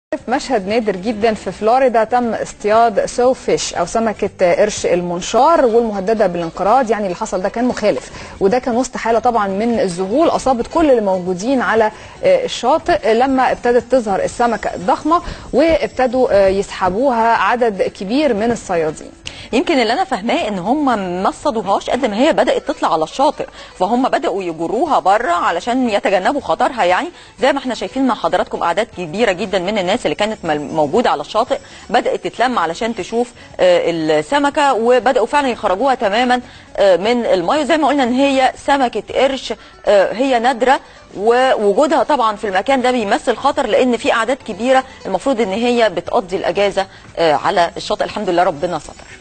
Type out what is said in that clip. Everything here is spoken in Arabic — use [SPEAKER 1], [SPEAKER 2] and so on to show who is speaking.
[SPEAKER 1] في مشهد نادر جدا في فلوريدا تم اصطياد سو فيش او سمكه قرش المنشار والمهدده بالانقراض. يعني اللي حصل ده كان مخالف، وده كان وسط حاله طبعا من الذهول اصابت كل اللي موجودين على الشاطئ لما ابتدت تظهر السمكه الضخمه وابتدوا يسحبوها عدد كبير من الصيادين.
[SPEAKER 2] يمكن اللي انا فاهماه ان هم ما اصطادوهاش قد ما هي بدات تطلع على الشاطئ، فهم بداوا يجروها بره علشان يتجنبوا خطرها. يعني زي ما احنا شايفين مع حضراتكم اعداد كبيره جدا من الناس اللي كانت موجوده على الشاطئ بدات تتلم علشان تشوف السمكه، وبداوا فعلا يخرجوها تماما من الميه. زي ما قلنا ان هي سمكه قرش هي نادره، ووجودها طبعا في المكان ده بيمثل خطر لان في اعداد كبيره المفروض ان هي بتقضي الاجازه على الشاطئ. الحمد لله ربنا ستر.